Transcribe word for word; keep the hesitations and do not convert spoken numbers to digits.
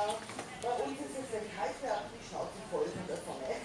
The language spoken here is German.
Bei uns ist es, wenn kalt wird, die Schnauze voll von der Sonne.